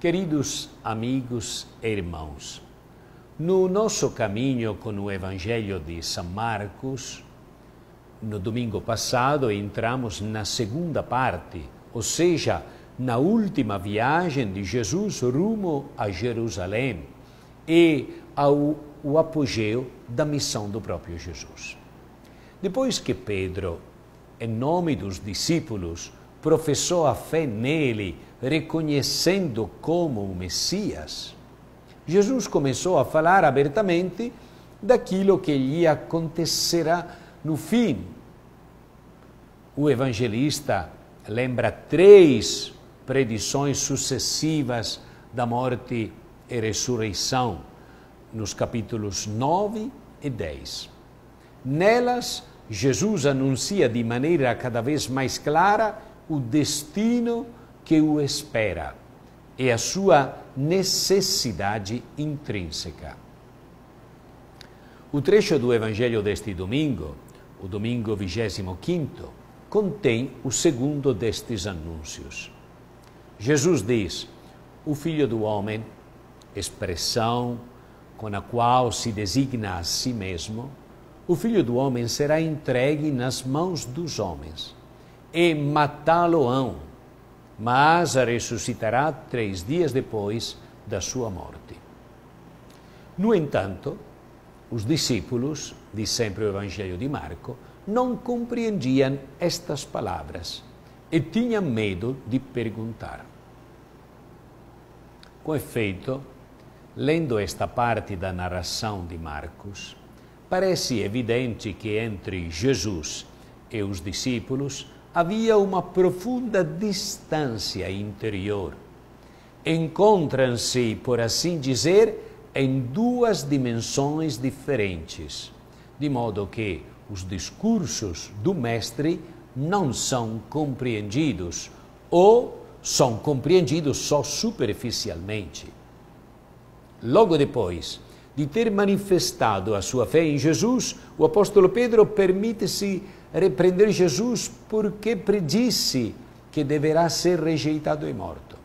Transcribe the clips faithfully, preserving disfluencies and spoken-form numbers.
Queridos amigos e irmãos, no nosso caminho com o Evangelho de São Marcos, no domingo passado entramos na segunda parte, ou seja, na última viagem de Jesus rumo a Jerusalém e ao o apogeu da missão do próprio Jesus. Depois que Pedro, em nome dos discípulos, professou a fé nele, reconhecendo como o Messias, Jesus começou a falar abertamente daquilo que lhe acontecerá no fim. O evangelista lembra três predições sucessivas da morte e ressurreição, nos capítulos nove e dez. Nelas, Jesus anuncia de maneira cada vez mais clara o destino que o espera e a sua necessidade intrínseca. O trecho do Evangelho deste domingo, o domingo vigésimo quinto, contém o segundo destes anúncios. Jesus diz: o Filho do Homem, expressão com a qual se designa a si mesmo, o Filho do Homem será entregue nas mãos dos homens e matá-lo-ão, mas ressuscitará três dias depois da sua morte. No entanto, os discípulos, diz sempre o Evangelho de Marco, não compreendiam estas palavras e tinham medo de perguntar. Com efeito, lendo esta parte da narração de Marcos, parece evidente que entre Jesus e os discípulos havia uma profunda distância interior. Encontram-se, por assim dizer, em duas dimensões diferentes, de modo que os discursos do Mestre não são compreendidos ou são compreendidos só superficialmente. Logo depois de ter manifestado a sua fé em Jesus, o apóstolo Pedro permite-se repreender Jesus porque predisse que deverá ser rejeitado e morto.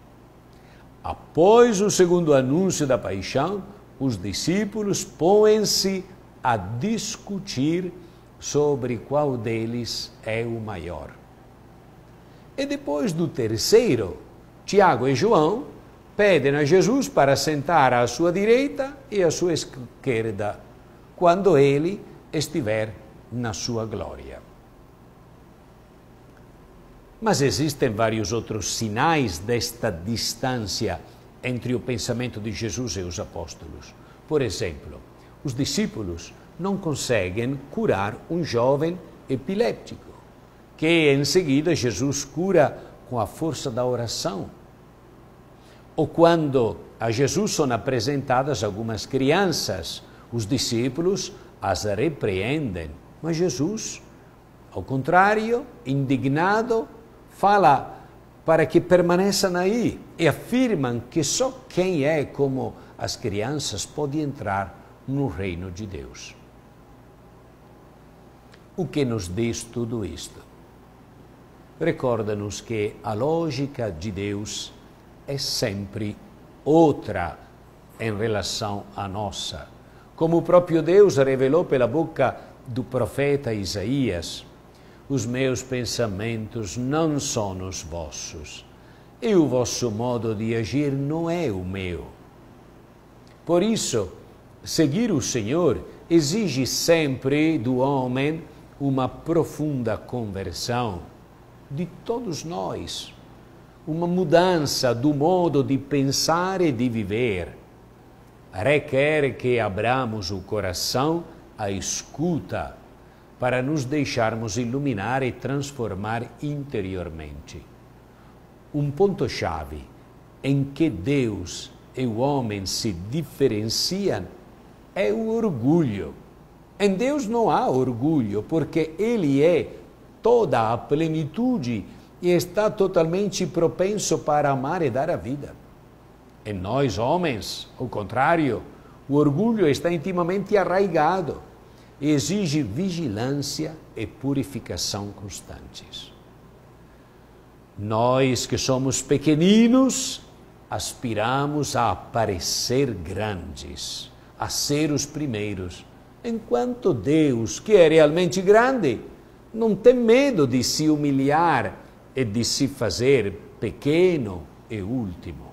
Após o segundo anúncio da paixão, os discípulos põem-se a discutir sobre qual deles é o maior. E depois do terceiro, Tiago e João pedem a Jesus para sentar à sua direita e à sua esquerda, quando ele estiver na sua glória. Mas existem vários outros sinais desta distância entre o pensamento de Jesus e os apóstolos. Por exemplo, os discípulos não conseguem curar um jovem epiléptico, que em seguida Jesus cura com a força da oração. Ou quando a Jesus são apresentadas algumas crianças, os discípulos as repreendem, mas Jesus, ao contrário, indignado, fala para que permaneçam aí e afirmam que só quem é como as crianças pode entrar no reino de Deus. O que nos diz tudo isto? Recorda-nos que a lógica de Deus é sempre outra em relação à nossa. Como o próprio Deus revelou pela boca do profeta Isaías: os meus pensamentos não são os vossos, e o vosso modo de agir não é o meu. Por isso, seguir o Senhor exige sempre do homem uma profunda conversão de todos nós, uma mudança do modo de pensar e de viver. Requer que abramos o coração à escuta para nos deixarmos iluminar e transformar interiormente. Um ponto-chave em que Deus e o homem se diferenciam é o orgulho. Em Deus não há orgulho, porque Ele é toda a plenitude e está totalmente propenso para amar e dar a vida. Em nós, homens, ao contrário, o orgulho está intimamente arraigado e exige vigilância e purificação constantes. Nós que somos pequeninos aspiramos a parecer grandes, a ser os primeiros, enquanto Deus, que é realmente grande, não tem medo de se humilhar e de se fazer pequeno e último.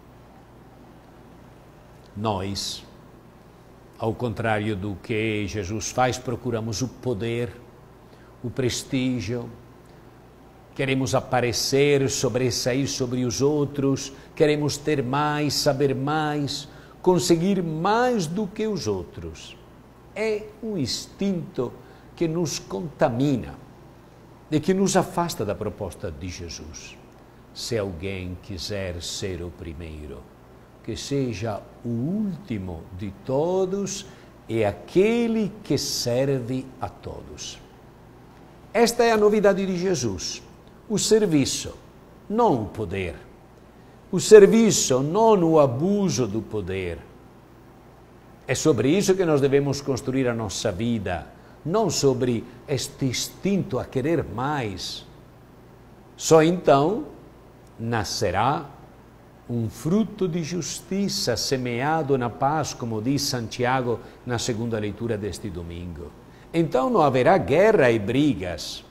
Nós, ao contrário do que Jesus faz, procuramos o poder, o prestígio, queremos aparecer, sobressair sobre os outros, queremos ter mais, saber mais, conseguir mais do que os outros. É um instinto que nos contamina e que nos afasta da proposta de Jesus. Se alguém quiser ser o primeiro, que seja o último de todos e aquele que serve a todos. Esta é a novidade de Jesus, o serviço, não o poder. O serviço, não o abuso do poder. É sobre isso que nós devemos construir a nossa vida, não sobre este instinto a querer mais. Só então nascerá um fruto de justiça semeado na paz, como diz Santiago na segunda leitura deste domingo. Então não haverá guerra e brigas.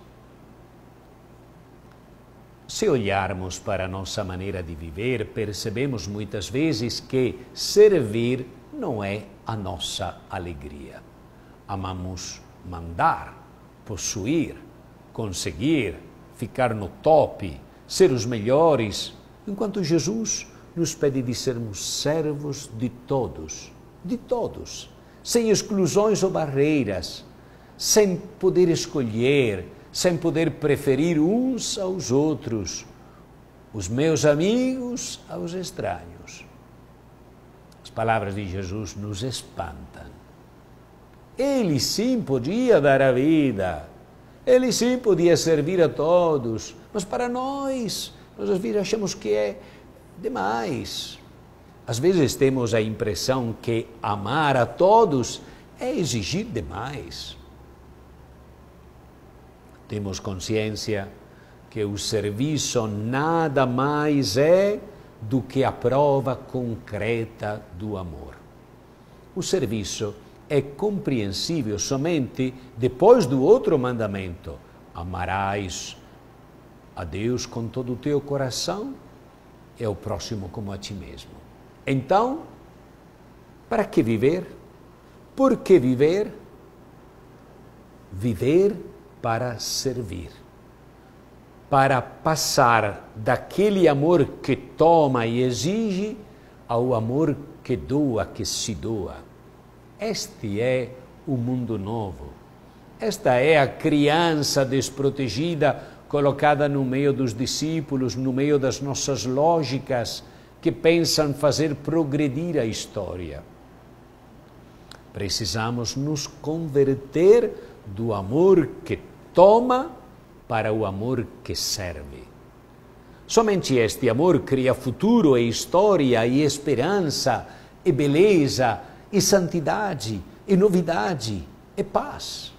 Se olharmos para a nossa maneira de viver, percebemos muitas vezes que servir não é a nossa alegria. Amamos mandar, possuir, conseguir, ficar no top, ser os melhores, enquanto Jesus nos pede de sermos servos de todos, de todos, sem exclusões ou barreiras, sem poder escolher, sem poder preferir uns aos outros, os meus amigos aos estranhos. As palavras de Jesus nos espantam. Ele sim podia dar a vida, ele sim podia servir a todos, mas para nós, nós às vezes achamos que é demais. Às vezes temos a impressão que amar a todos é exigir demais. Temos consciência que o serviço nada mais é do que a prova concreta do amor. O serviço é compreensível somente depois do outro mandamento: amarás a Deus com todo o teu coração e ao próximo como a ti mesmo. Então, para que viver? Por que viver? Viver para servir, para passar daquele amor que toma e exige ao amor que doa, que se doa. Este é o mundo novo. Esta é a criança desprotegida colocada no meio dos discípulos, no meio das nossas lógicas que pensam fazer progredir a história. Precisamos nos converter do amor que toma para o amor que serve. Somente este amor cria futuro e história e esperança e beleza e santidade e novidade e paz.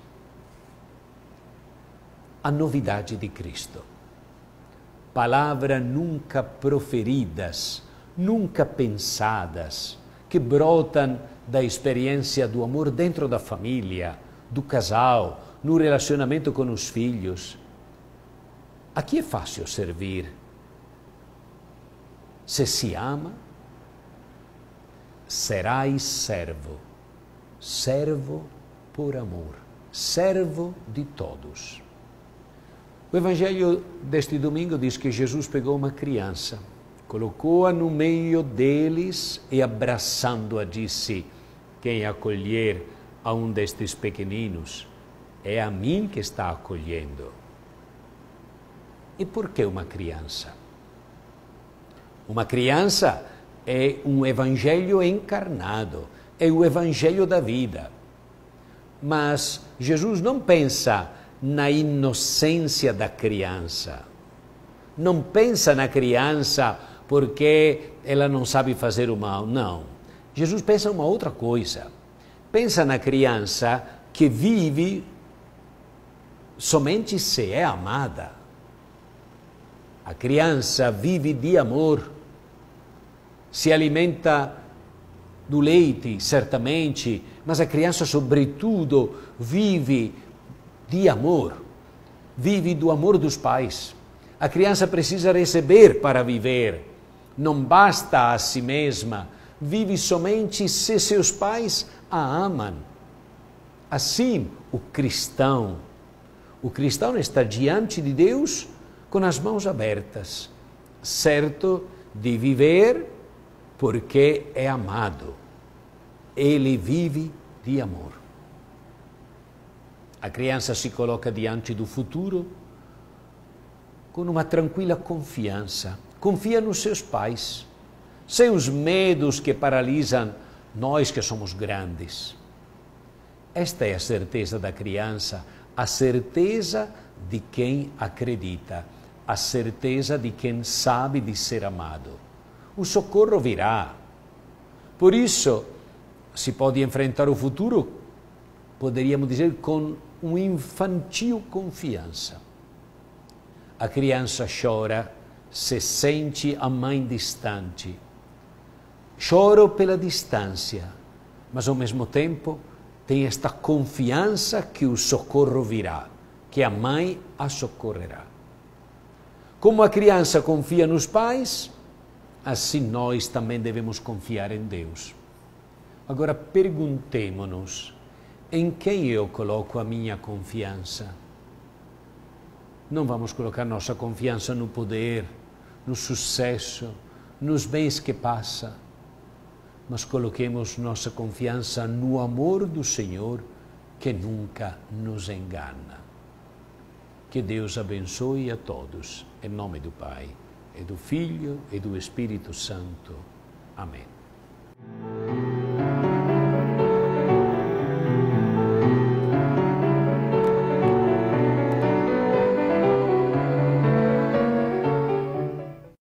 A novidade de Cristo. Palavras nunca proferidas, nunca pensadas, que brotam da experiência do amor dentro da família, do casal, no relacionamento com os filhos. Aqui é fácil servir. Se se ama, serás servo. Servo por amor. Servo de todos. O Evangelho deste domingo diz que Jesus pegou uma criança, colocou-a no meio deles e, abraçando-a, disse: quem acolher a um destes pequeninos, é a mim que está acolhendo. E por que uma criança? Uma criança é um evangelho encarnado, é o evangelho da vida. Mas Jesus não pensa na inocência da criança. Não pensa na criança porque ela não sabe fazer o mal, não. Jesus pensa uma outra coisa. Pensa na criança que vive somente se é amada. A criança vive de amor. se alimenta do leite, certamente, mas a criança, sobretudo, vive de amor, vive do amor dos pais. A criança precisa receber para viver, não basta a si mesma, vive somente se seus pais a amam. Assim, o cristão, o cristão está diante de Deus com as mãos abertas, certo de viver porque é amado. Ele vive de amor. A criança se coloca diante do futuro com uma tranquila confiança. Confia nos seus pais, sem os medos que paralisam nós que somos grandes. Esta é a certeza da criança, a certeza de quem acredita, a certeza de quem sabe de ser amado. O socorro virá. Por isso, se pode enfrentar o futuro, poderíamos dizer, com uma infantil confiança. A criança chora, se sente a mãe distante. Chora pela distância, mas ao mesmo tempo tem esta confiança que o socorro virá, que a mãe a socorrerá. Como a criança confia nos pais, assim nós também devemos confiar em Deus. Agora perguntemo-nos, em quem eu coloco a minha confiança? Não vamos colocar nossa confiança no poder, no sucesso, nos bens que passam, mas coloquemos nossa confiança no amor do Senhor, que nunca nos engana. Que Deus abençoe a todos, em nome do Pai, e do Filho e do Espírito Santo. Amém.